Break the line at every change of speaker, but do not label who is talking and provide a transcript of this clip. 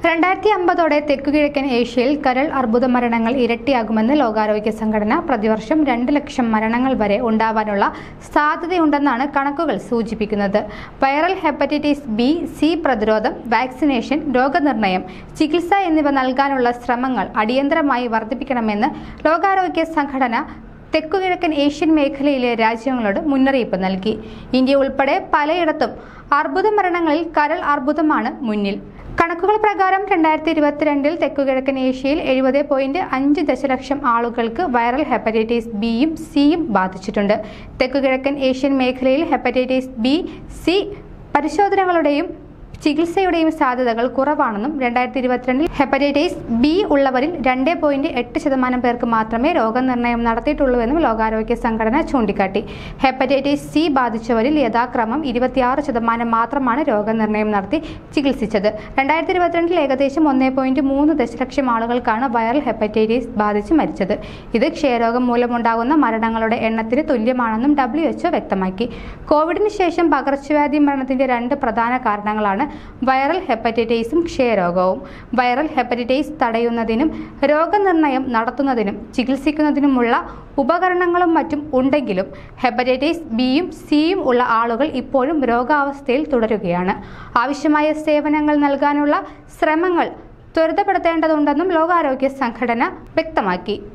2050 തെക്കുകിഴക്കൻ ഏഷ്യയിൽ കരൾ അർബുദ മരണങ്ങൾ ഇരട്ടിയാകുമെന്ന് ലോകാരോഗ്യ സംഘടന. പ്രതിവർഷം 2 ലക്ഷം മരണങ്ങൾ വരെ ഉണ്ടാവാനുള്ള സാധ്യതയുണ്ടെന്നാണ് കണക്കുകൾ സൂചിപ്പിക്കുന്നത്. വൈറൽ ഹെപ്പറ്റൈറ്റിസ് ബി, സി പ്രതിരോധം, വാക്സിനേഷൻ, രോഗനിർണയം, ചികിത്സ എന്നിവ നൽകാനുള്ള ശ്രമങ്ങൾ അടിയന്തരമായി വർദ്ധിപ്പിക്കണമെന്ന് ലോകാരോഗ്യ സംഘടന തെക്കുകിഴക്കൻ ഏഷ്യൻ മേഖലയിലെ രാജ്യങ്ങളോട് മുന്നറിയിപ്പ് നൽകി. ഇന്ത്യ ഉൾപ്പെടെ പലയിടത്തും അർബുദ മരണങ്ങളിൽ കരൾ അർബുദമാണ് മുന്നിൽ. കണക്കുകൾ പ്രകാരം 2022 തെക്കുകിഴക്കൻ ഏഷ്യയിൽ 70.5 ദശലക്ഷം ആളുകൾക്ക് വൈറൽ ഹെപ്പറ്റൈറ്റിസ് ബിയും സിയും ബാധിച്ചിട്ടുണ്ട്. തെക്കുകിഴക്കൻ ഏഷ്യൻ മേഖലയിൽ ഹെപ്പറ്റൈറ്റിസ് ബി, സി പരിശോധനകളുടെയും ചികിത്സയുടെയും സാധ്യതകൾ കുറവാണെന്നും 2022 ഹെപ്പറ്റൈറ്റിസ് ബി ഉള്ളവരിൽ 2.8% പേർക്ക് മാത്രമേ രോഗനിർണയം നടത്തിയിട്ടുള്ളൂവെന്നും ലോകാരോഗ്യ സംഘടന ചൂണ്ടിക്കാട്ടി. ഹെപ്പറ്റൈറ്റിസ് സി ബാധിച്ചവരിൽ യഥാക്രമം 26% മാത്രമാണ് രോഗനിർണയം നടത്തി ചികിത്സിച്ചത്. 2022 ഏകദേശം 1.3 ദശലക്ഷം ആളുകൾക്കാണ് വൈറൽ ഹെപ്പറ്റൈറ്റിസ് ബാധിച്ച് മരിച്ചത്. ഇത് ക്ഷയരോഗം മൂലമുണ്ടാകുന്ന മരണങ്ങളുടെ എണ്ണത്തിന് തുല്യമാണെന്നും WHO വ്യക്തമാക്കി. കോവിഡിന് ശേഷം പകർച്ചവ്യാധി മരണത്തിന്റെ 2 പ്രധാന കാരണങ്ങളാണ് വൈറൽ ഹെപ്പറ്റൈറ്റിസും ക്ഷയരോഗവും. വൈറൽ ഹെപ്പറ്റൈറ്റിസ് തടയുന്നതിനും രോഗനിർണയം നടത്തുന്നതിനും ചികിത്സിക്കുന്നതിനുമുള്ള ഉപകരണങ്ങളും മറ്റും ഉണ്ടെങ്കിലും ഹെപ്പറ്റൈറ്റിസ് ബിയും സിയും ഉള്ള ആളുകൾ ഇപ്പോഴും രോഗാവസ്ഥയിൽ തുടരുകയാണ്. ആവശ്യമായ സേവനങ്ങൾ നൽകാനുള്ള ശ്രമങ്ങൾ ത്വരിതപ്പെടുത്തേണ്ടതുണ്ടെന്നും ലോകാരോഗ്യ സംഘടന വ്യക്തമാക്കി.